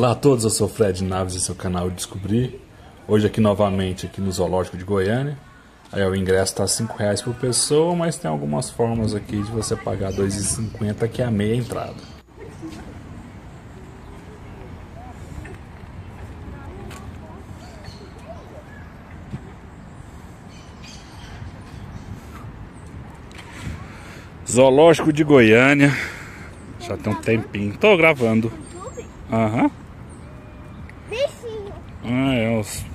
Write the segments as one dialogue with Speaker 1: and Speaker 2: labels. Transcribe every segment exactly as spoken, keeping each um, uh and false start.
Speaker 1: Olá a todos, eu sou o Fred Naves e seu canal Descobrir. Hoje aqui novamente aqui no Zoológico de Goiânia. Aí o ingresso está cinco reais por pessoa, mas tem algumas formas aqui de você pagar dois reais e cinquenta centavos, que é a meia entrada. Zoológico de Goiânia. Já tem um tempinho. Tô gravando. Aham.
Speaker 2: Bichinho.
Speaker 1: Ah, é os...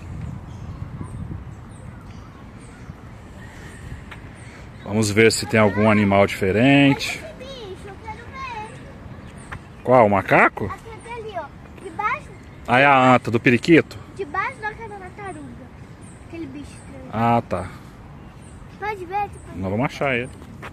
Speaker 1: Vamos ver se tem algum animal diferente.
Speaker 2: Esse bicho, eu quero ver.
Speaker 1: Qual? O macaco?
Speaker 2: Aquele ali, ó. Debaixo,
Speaker 1: Ah, é a anta do periquito?
Speaker 2: debaixo da casa da tartaruga. Aquele bicho estranho.
Speaker 1: Ah, tá.
Speaker 2: Pode ver? Tu pode...
Speaker 1: Nós vamos achar ele.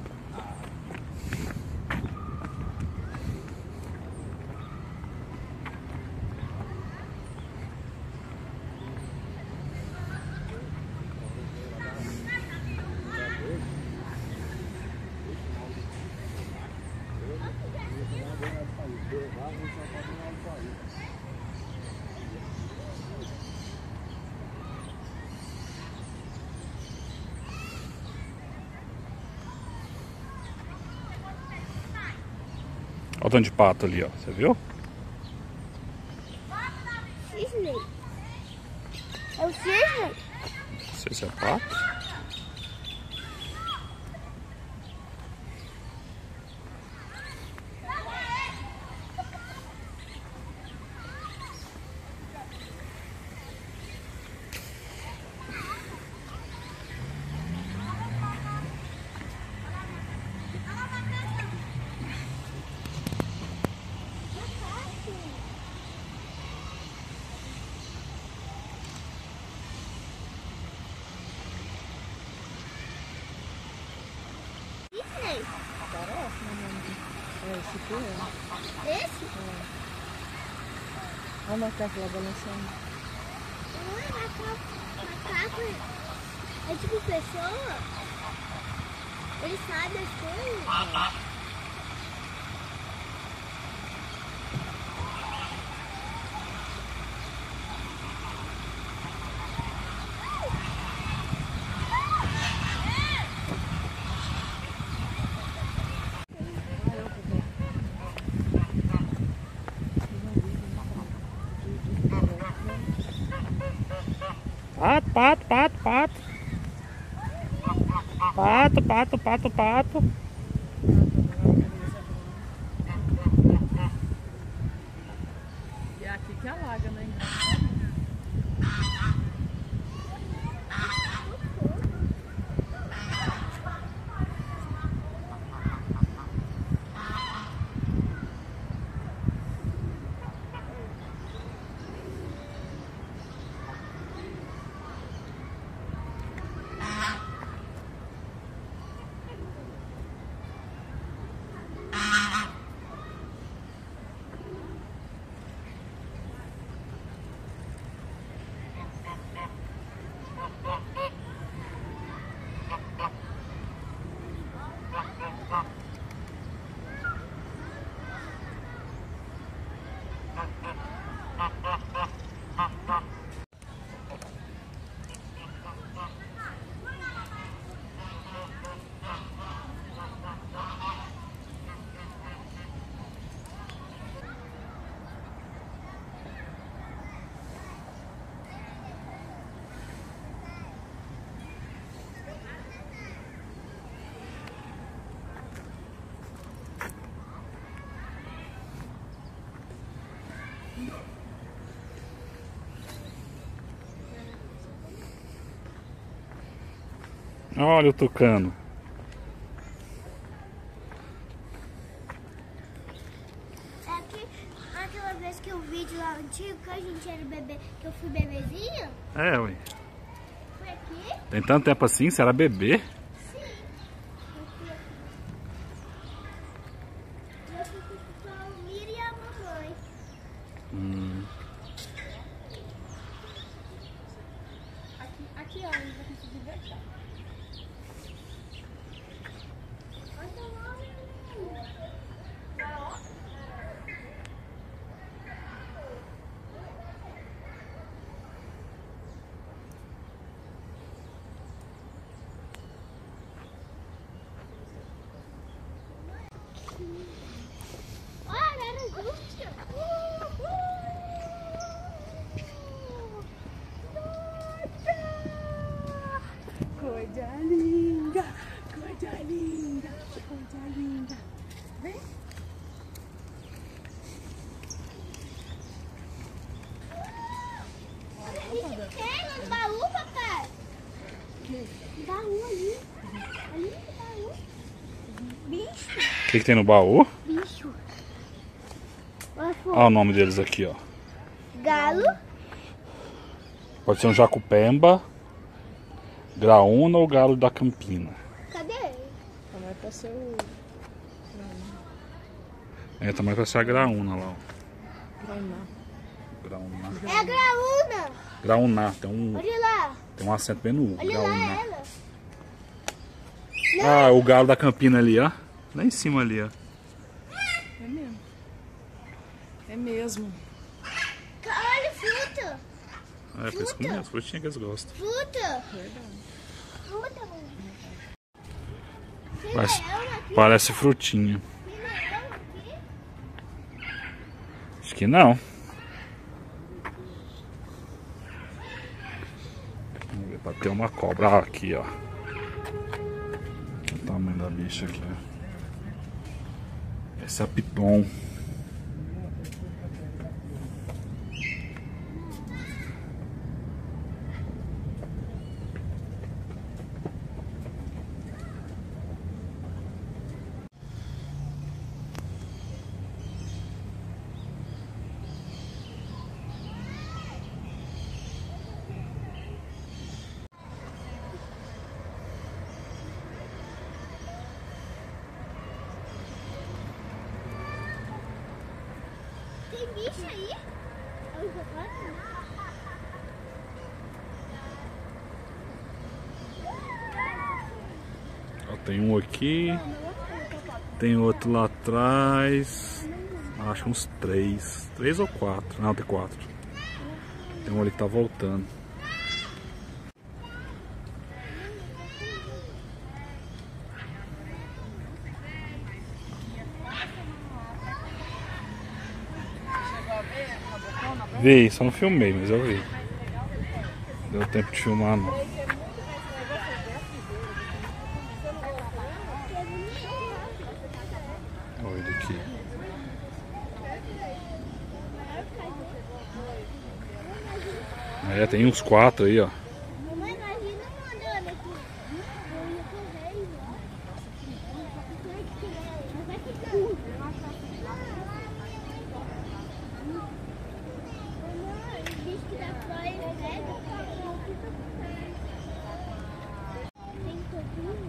Speaker 1: Olha o tanto de pato ali, ó. Você viu?
Speaker 2: Cisne. É o cisne?
Speaker 1: Não sei se é pato.
Speaker 2: Cisne?
Speaker 3: Parece, né? É esse aqui, é.
Speaker 2: Esse?
Speaker 3: Olha o macaco lá balançando.
Speaker 2: Não é macaco. Macaco é tipo pessoa. Ele sabe as coisas.
Speaker 1: Pato, pato, pato, pato. Pato, pato, pato, pato.
Speaker 3: E é aqui que alaga, né?
Speaker 1: Olha o tucano.
Speaker 2: É aqui, aquela vez que o vídeo lá antigo, que a gente era bebê, que eu fui bebezinho.
Speaker 1: É, ué.
Speaker 2: Foi aqui?
Speaker 1: Tem tanto tempo assim? Você era bebê?
Speaker 2: Sim. Eu fui aqui. Eu fui com a Almira e a mamãe.
Speaker 1: Hum.
Speaker 3: Aqui, aqui ó, a gente vai conseguir ver.
Speaker 2: Olha lá, menino.
Speaker 3: Coisa linda, coisa linda, coisa linda. Vem.
Speaker 2: Tem no baú, papai? No baú ali. Ali no baú. Bicho.
Speaker 1: O que, que tem no baú?
Speaker 2: Bicho.
Speaker 1: Olha o nome deles aqui, ó.
Speaker 2: Galo.
Speaker 1: Pode ser um jacupemba, graúna ou galo da Campina.
Speaker 2: Cadê ele?
Speaker 3: Não é pra ser o...
Speaker 1: É, também vai ser a graúna lá, ó.
Speaker 3: Graúna.
Speaker 1: Graúna.
Speaker 2: É a graúna.
Speaker 1: Graúna, tem um,
Speaker 2: Olha lá.
Speaker 1: tem um acento bem no U.
Speaker 2: Olha lá
Speaker 1: Graúna.
Speaker 2: ela.
Speaker 1: Ah, o galo da Campina ali, ó. Lá em cima ali, ó.
Speaker 3: É mesmo. É mesmo.
Speaker 2: Olha, fruta.
Speaker 1: É, por isso que mesmo, frutinha que eles gostam.
Speaker 2: Fruta.
Speaker 3: Verdade.
Speaker 2: Fruta, mano. Tem
Speaker 1: Parece,
Speaker 2: leão aqui?
Speaker 1: parece frutinha.
Speaker 2: Tem leão aqui?
Speaker 1: Acho que não. Vamos ver, pra ter uma cobra. Ah, aqui, ó. Olha o tamanho da bicha aqui, ó. Esse é a piton.
Speaker 2: Tem bicho aí? Olha o papai.
Speaker 1: Ó, tem um aqui. Tem outro lá atrás. Acho uns três. Três ou quatro. Não, tem quatro. Tem um ali que tá voltando. Vi, só não filmei, mas eu vi. Deu tempo de filmar não. Olha ele aqui. É, tem uns quatro aí, ó.
Speaker 2: Mamãe, imagina mandando aqui. Eu ia correr, ó. Vai ficar. Mamãe, o bicho que dá praia, ele pega. Tem todinho.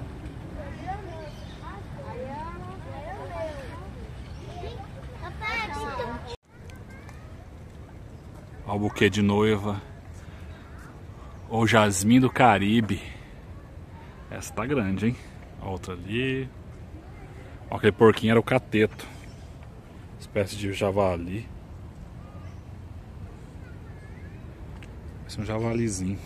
Speaker 2: Papai, tem todinho.
Speaker 1: Olha o buquê de noiva. O jasmim do Caribe. Essa tá grande, hein? A outra ali. Ó, aquele porquinho era o cateto. Espécie de javali. Esse é um javalizinho.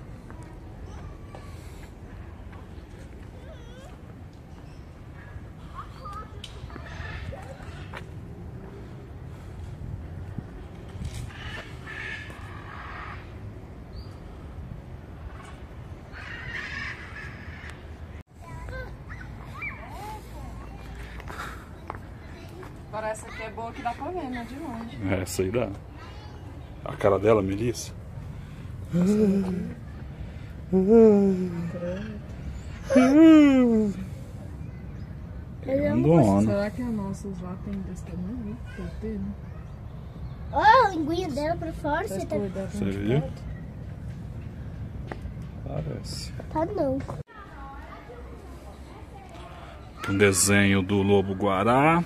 Speaker 3: Agora essa aqui é boa que dá pra ver, né? De longe.
Speaker 1: Essa aí dá. A cara dela, Melissa. Grandona.
Speaker 3: Será que as nossas lá tem desse tamanho? Deve ter, né?
Speaker 2: Olha a linguinha dela pra fora.
Speaker 3: Tá
Speaker 2: Você tá...
Speaker 3: escondida,
Speaker 1: Você viu? Parece.
Speaker 2: Tá não.
Speaker 1: Um desenho do lobo-guará.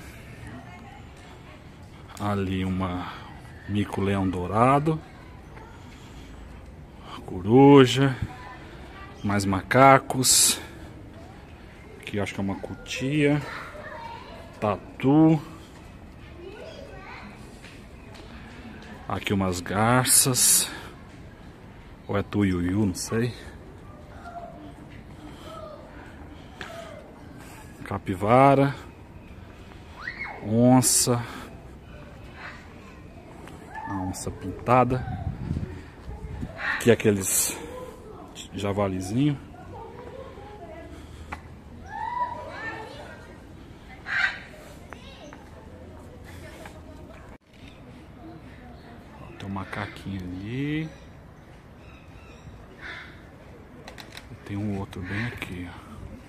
Speaker 1: Ali uma mico-leão dourado. Coruja. Mais macacos. Aqui acho que é uma cutia. Tatu. Aqui umas garças. Ou é tuiuiu, não sei. Capivara. Onça. A onça pintada. Aqui aqueles javalizinho. tem um outro bem aqui, ó.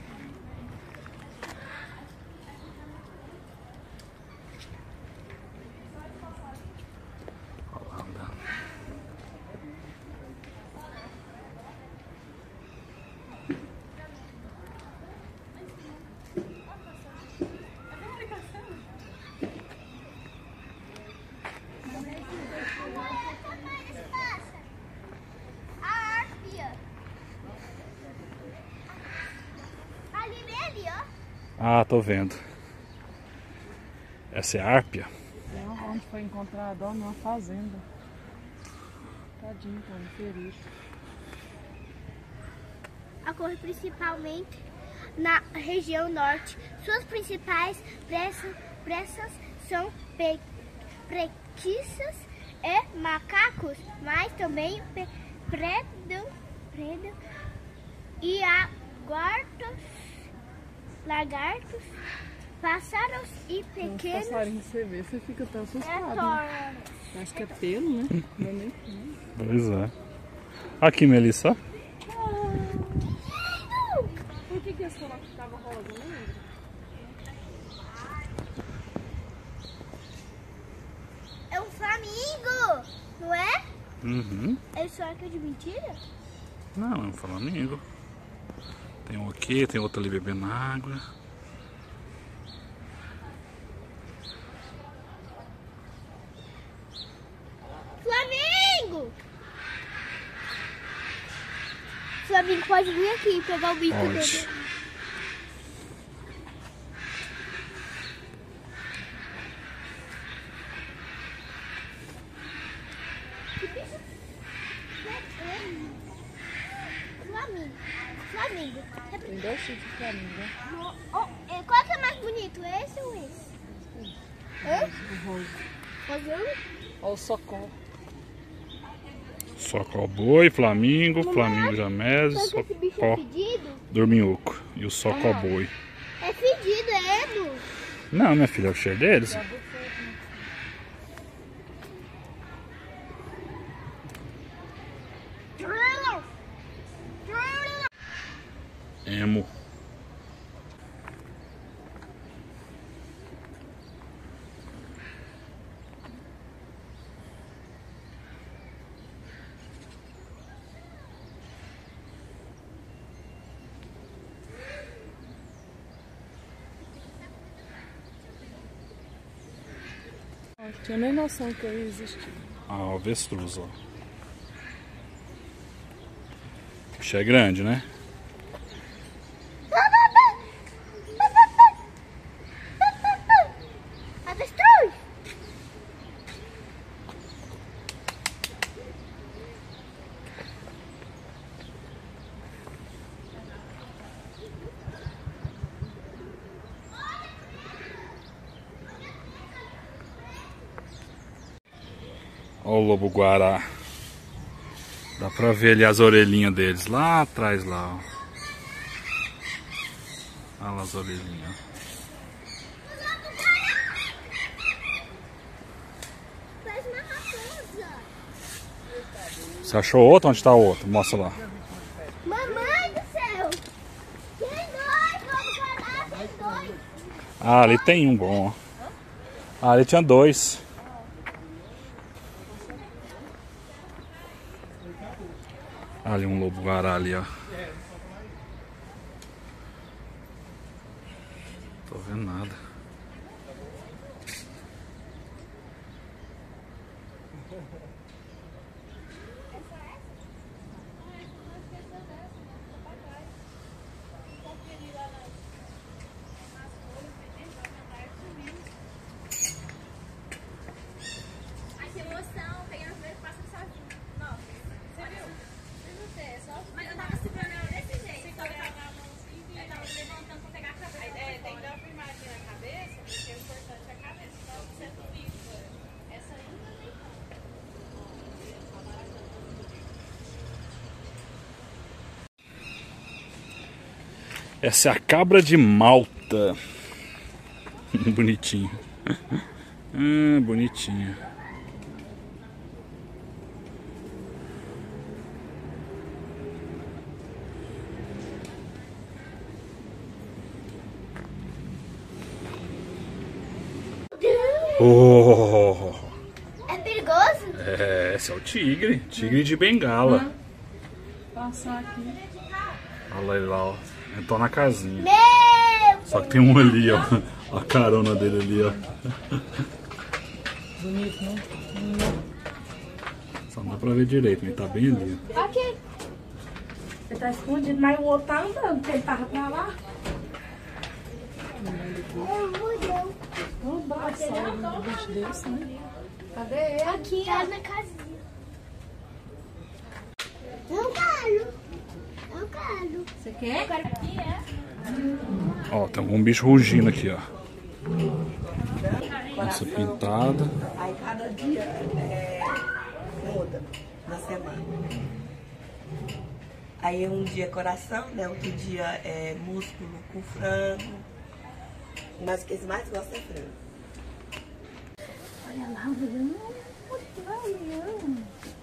Speaker 1: Ah, tô vendo. Essa é a árpia?
Speaker 3: É onde foi encontrado, ó, numa fazenda. Tadinho, tá ferido.
Speaker 2: Ocorre principalmente na região norte. Suas principais presas, presas são pe, preguiças e macacos, mas também pe, predam, predam e lagartos, lagartos, pássaros e pequenos.
Speaker 3: Os passarinhos você vê, você fica tão assustado.
Speaker 2: Né?
Speaker 3: Acho que é pelo, né? Não é nem pelo.
Speaker 1: Pois é. Aqui, Melissa.
Speaker 3: Por que que esse coloque ficava rosa, não lembro?
Speaker 2: É um flamingo, não é?
Speaker 1: Uhum.
Speaker 2: É só que é de mentira?
Speaker 1: Não, é um flamingo. Tem um aqui, tem outro ali bebendo água.
Speaker 2: Flamingo! O Flamingo pode vir aqui e pegar o bico
Speaker 1: Pode.
Speaker 2: dele. Que bicho? Flamingo. Flamingo.
Speaker 3: Tem dois tipos de flamingo, né?
Speaker 2: Oh, é, qual que é mais bonito? Esse ou esse? Hã?
Speaker 3: O rosa.
Speaker 2: Rosa?
Speaker 3: Olha o socó.
Speaker 1: Socó boi, flamingo,
Speaker 2: Mamãe,
Speaker 1: flamingo jamese,
Speaker 2: sabe que esse bicho é
Speaker 1: socó
Speaker 2: fedido?
Speaker 1: dorminhoco e o socó
Speaker 3: Ah.
Speaker 1: boi.
Speaker 2: É fedido, é, Edu?
Speaker 1: Não, minha filha, é o cheiro deles. Emo.
Speaker 3: Não tinha nem noção que eu ia existir.
Speaker 1: Ah, o avestruz, ó. O bicho é grande, né?
Speaker 2: Avestruz!
Speaker 1: Ó o lobo-guará. Dá pra ver ali as orelhinhas deles lá atrás lá, ó. Olha lá as orelhinhas.
Speaker 2: Faz uma raposa.
Speaker 1: Você achou outro? Onde tá o outro? Mostra lá.
Speaker 2: Mamãe do céu! Tem dois, vamos parar, tem dois.
Speaker 1: Ah, ali tem um bom, ó. Ah, ali tinha dois. Ali um lobo-guará ali, ó. Tô vendo nada.
Speaker 4: Ai, que emoção, peguei o primeiro pássaro sozinho. Nossa, você viu? Mas eu tava segurando ela desse jeito. Você tava na mão assim, eu tava levantando pra pegar a cabeça. É, tem que dar uma firmadinha na cabeça, porque o importante é a cabeça, senão você não fica. Essa ainda nem
Speaker 1: Essa é a cabra de Malta. Bonitinho. Ah, bonitinho. Oh,
Speaker 2: É perigoso?
Speaker 1: é, esse é o tigre. Tigre de Bengala.
Speaker 3: Passar aqui.
Speaker 1: Olha ele lá, ó. Entrou na casinha.
Speaker 2: Meu!
Speaker 1: Só que tem um ali, ó. A carona dele ali, ó.
Speaker 3: Bonito, né?
Speaker 1: Só não dá pra ver direito, ele tá bem ali.
Speaker 2: Aqui.
Speaker 5: Ele tá escondido, mas o outro tá andando, porque ele tava pra lá.
Speaker 2: Mudou.
Speaker 3: Não dá sair um bicho desse, né?
Speaker 5: Cadê ele?
Speaker 2: Aqui, ó, na casinha. Eu quero. Eu quero.
Speaker 5: Você quer?
Speaker 2: Eu quero. Aqui, é?
Speaker 1: Ó, tem algum bicho rugindo aqui, ó. Essa pintada.
Speaker 6: Aí cada dia é, muda na semana. Aí um dia é coração, né? Outro dia é músculo com frango. Mas o que eles mais gostam é frango.
Speaker 5: Olha lá, o leão. Olha o leão.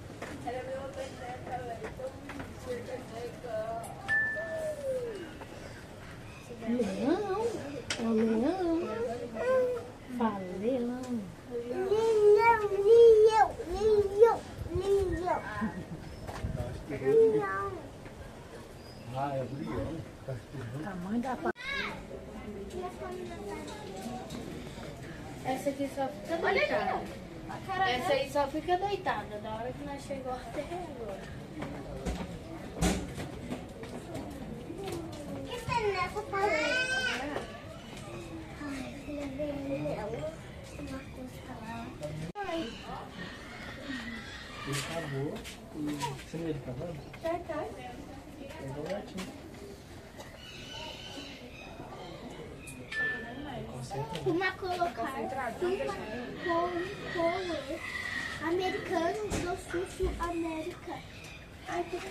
Speaker 5: Leão. É o leão. Fala, leão.
Speaker 2: Leão, leão, leão, leão. Leão.
Speaker 5: Tamanho da pa... Essa aqui só fica deitada. Essa aí só fica deitada. Da hora que nós chegamos até agora.
Speaker 2: O que está nessa parede? Ai, filha dele, leão. Uma coisa lá. Ai.
Speaker 7: Ele cavou. Você não ia ele cavando?
Speaker 2: Tá, tá.
Speaker 7: Pegou certinho.
Speaker 2: Uma colocar uma cor americano do sul sul América. Ai, que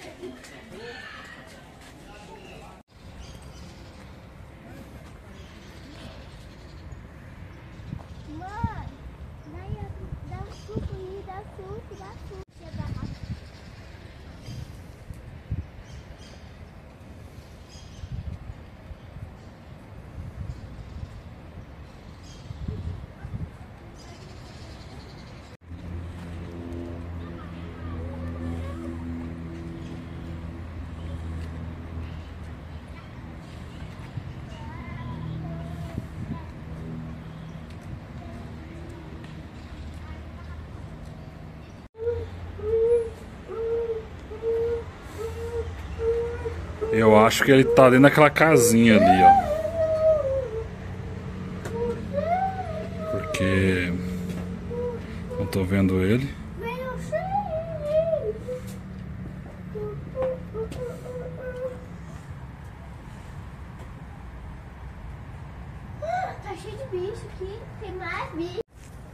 Speaker 2: mãe, dá suco e dá suco, dá suco.
Speaker 1: Eu acho que ele tá dentro daquela casinha ali, ó. Porque não tô vendo ele.
Speaker 2: Tá cheio de bicho aqui, tem mais bicho.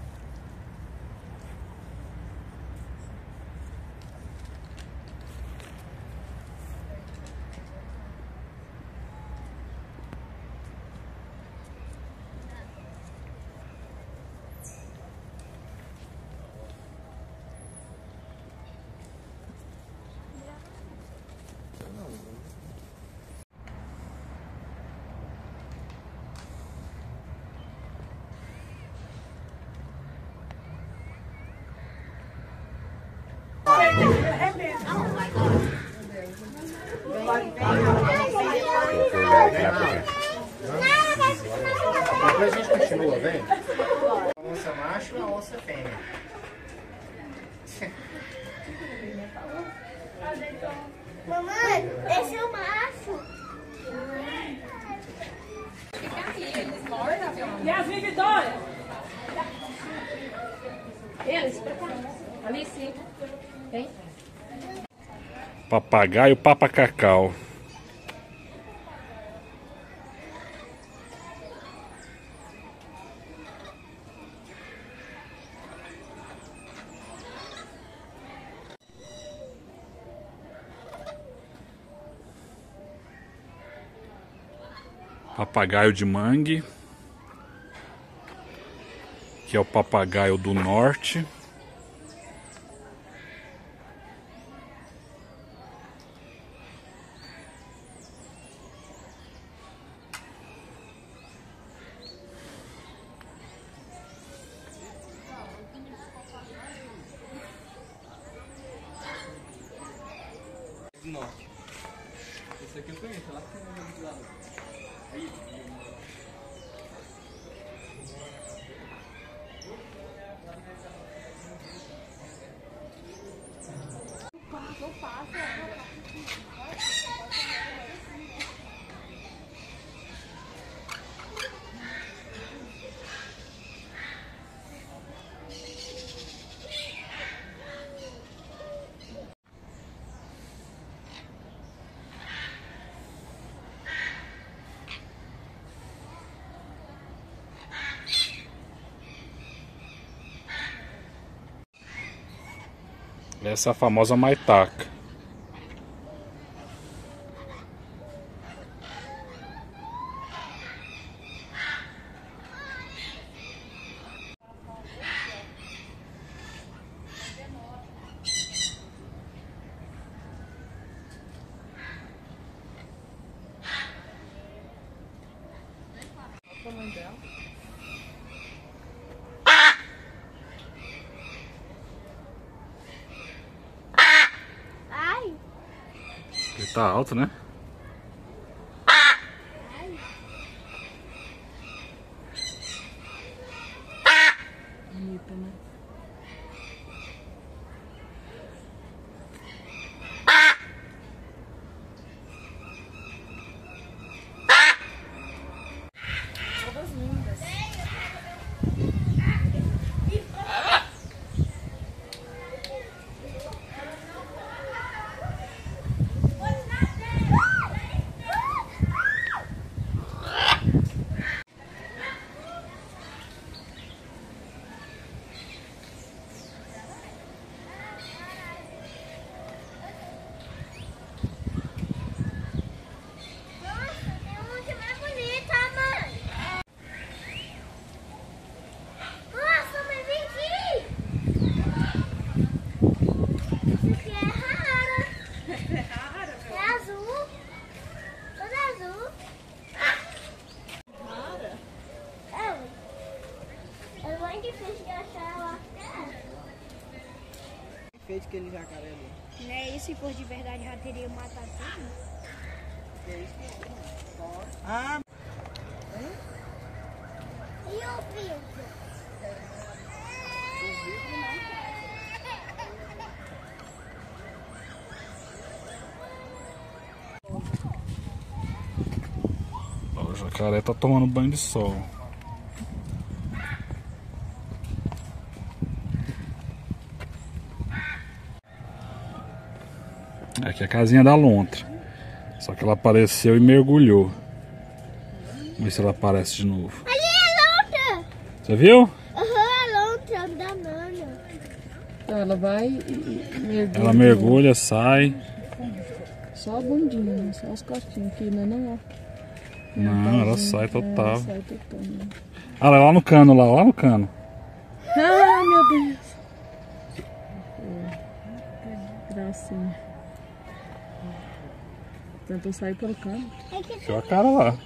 Speaker 7: Depois a gente continua, vem. A onça macho e a onça fêmea.
Speaker 2: Mamãe, esse é o macho.
Speaker 5: Yasmin Vitória! Eles, pra cá. Ali sim. Vem.
Speaker 1: Papagaio papacacau. Papagaio de mangue, que é o papagaio do norte.
Speaker 8: Esse aqui eu conheço, lá que tem um de lado. Aí,
Speaker 1: Essa é a famosa maitaca.
Speaker 2: Ai,
Speaker 1: Ele tá alto, né?
Speaker 3: Bonita, né? Todas lindas.
Speaker 2: nossa, tem uma que é mais bonita, mãe. Nossa, mãe, vem aqui. Esse aqui é rara. É rara, meu? É azul. Toda azul. Rara? É, mãe. É mais difícil de achar, eu acho que é.
Speaker 8: feito aquele jacaré ali.
Speaker 2: Né? E se for de verdade, já teria matado tudo.
Speaker 8: Ah,
Speaker 2: E o vidro?
Speaker 1: Ó, o jacaré tá tomando banho de sol. Aqui é a casinha da lontra. Só que ela apareceu e mergulhou. Vamos ver se ela aparece de novo.
Speaker 2: Ali é a lontra!
Speaker 1: Você viu?
Speaker 2: Aham, a lontra da Nana.
Speaker 3: Então ela vai e e mergulha.
Speaker 1: Ela mergulha, sai.
Speaker 3: Só a bundinha, né? Só as costinhas aqui, né? Não, ó.
Speaker 1: Não, ela
Speaker 3: Tá,
Speaker 1: sai
Speaker 3: é,
Speaker 1: total.
Speaker 3: ela sai total. Né?
Speaker 1: Ah, lá no cano, lá, lá no cano.
Speaker 3: Ah, meu Deus. É, gracinha. Tentou sair pelo cano.
Speaker 1: Deixou a cara lá.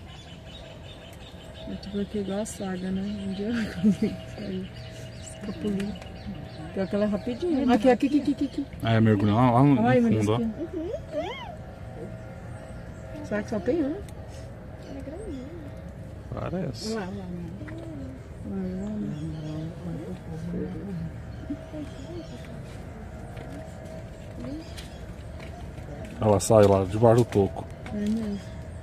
Speaker 3: É tipo aqui igual a saga, né? Um dia ela consegue sair. Escapuliu. Pior que ela é rapidinho. Aqui, aqui, aqui, aqui, aqui.
Speaker 1: Ah, é mergulhou lá, lá no,
Speaker 3: Ai,
Speaker 1: no
Speaker 3: meu
Speaker 1: fundo, ó.
Speaker 3: Deus. Será que só tem um?
Speaker 1: Parece.
Speaker 3: Lá, lá, lá.
Speaker 1: Ela sai lá, debaixo do toco.
Speaker 3: É mesmo.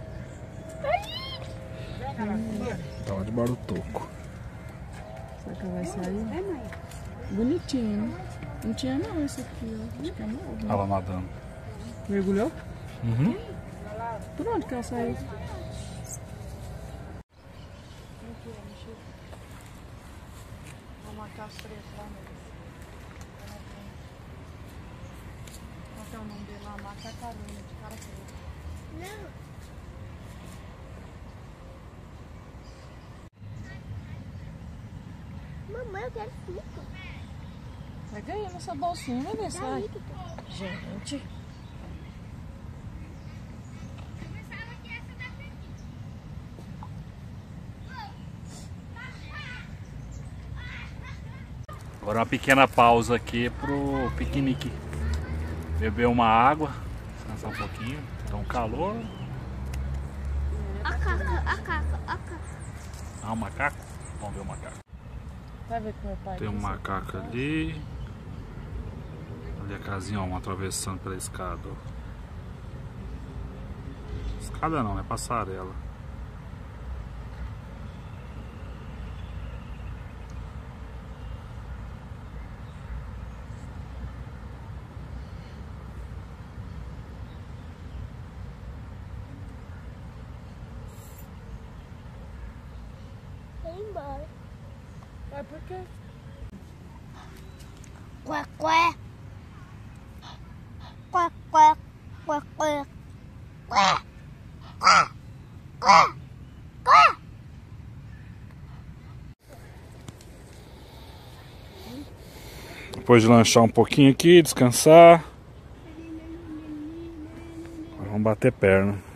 Speaker 1: Tá lá debaixo do toco.
Speaker 3: Será que ela vai sair? Bonitinho, né? Não tinha não esse aqui, ó. Acho que é novo. né?
Speaker 1: Ela nadando.
Speaker 3: Mergulhou?
Speaker 1: Uhum.
Speaker 3: Por onde que ela saiu? Vou marcar as três lá mesmo. Qual que é o nome dele lá? Marca a Carolina, de cara preta.
Speaker 2: Não. Mamãe, eu quero cinco.
Speaker 3: Pega aí nessa bolsinha, vai ver se vai. Gente.
Speaker 1: Agora uma pequena pausa aqui pro piquenique. Beber uma água, descansar um pouquinho. Tá um calor.
Speaker 2: A caca, a caca, a caca.
Speaker 1: Ah, um macaco? Vamos ver o macaco.
Speaker 3: Vai ver com meu pai.
Speaker 1: Tem um macaco ali. Ali a casinha, ó, um atravessando pela escada. Ó. Escada não, é passarela.
Speaker 2: Vai embora.
Speaker 3: Vai por quê?
Speaker 2: Quá, quá. Quá, quá, quá, quá. Quá, quá, quá, quá.
Speaker 1: Depois de lanchar um pouquinho aqui, descansar. Agora vamos bater perna.